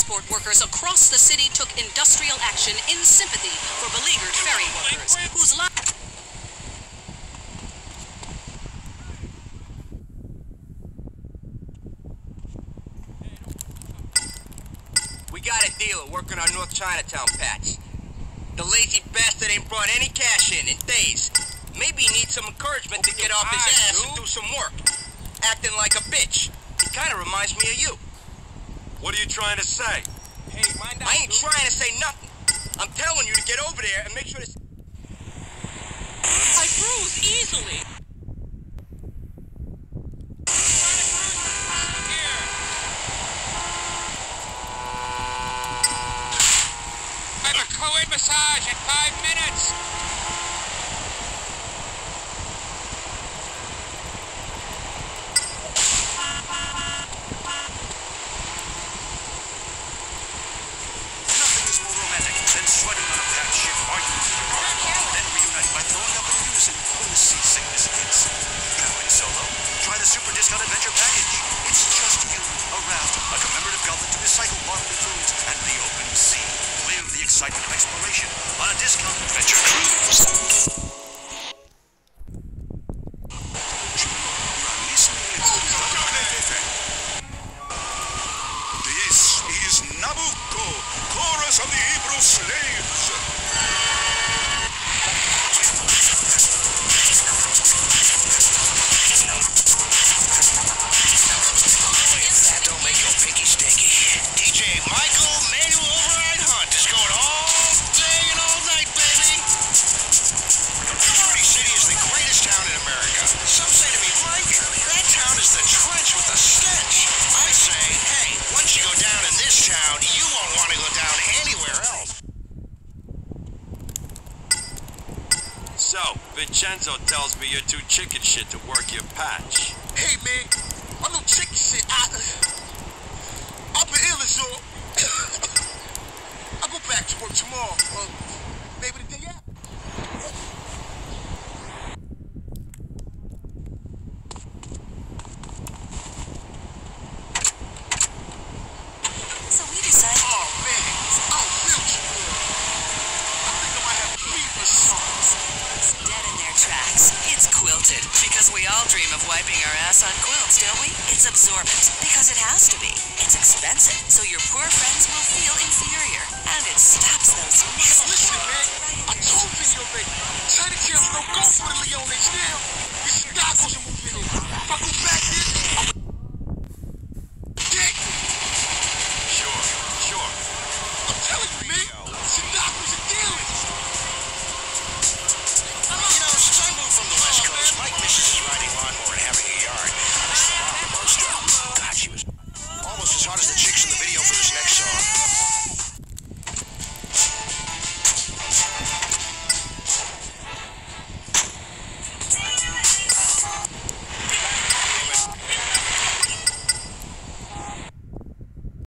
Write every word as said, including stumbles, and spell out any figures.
transport workers across the city took industrial action in sympathy for beleaguered ferry workers, whose lives... We got a dealer working on North Chinatown patch. The lazy bastard ain't brought any cash in in days. Maybe he needs some encouragement to get off his ass and do some work. Acting like a bitch. He kinda reminds me of you. What are you trying to say? Hey, mind I ain't trying to say nothing. I'm telling you to get over there and make sure to... I bruise easily. Co-ed massage in five minutes. Nothing is more romantic than sweating on a bad ship, arguing with your partner, then reunite by throwing up in unison when the seasickness hits. Now in Solo, try the Super Discount Adventure Package. It's just you, a raft, a commemorative goblet to recycle bodily fluids, and the open sea. Live the excitement of exploration on a discount adventure cruise. This is Nabucco, chorus of the Hebrew slaves. That don't make your pinky stinky. D J Michael Manuel Override Hunt is going all day and all night, baby. Party City is the greatest town in America. Some say to me, Mike, that town is the trench with the stench. I say, hey, once you go down in this town, you won't want to go down anywhere else. So, Vincenzo tells me you're too chicken shit to work your patch. Hey, man, I'm no chicken shit. I... I've been ill as all. I'll go back to work tomorrow. Uh, maybe the day after. So we decided... Oh, man, I don't feel too good. I think I might have a fever or something. Dead in their tracks. It's Quilted, because we all dream of wiping our ass on quilts, don't we? It's absorbent, because it has to be. It's expensive, so your poor friends will feel inferior. And it stops those nasty... Listen, man, I told you already. Tell the kids don't go for the Leones now. These goggles are moving in. If I go back there,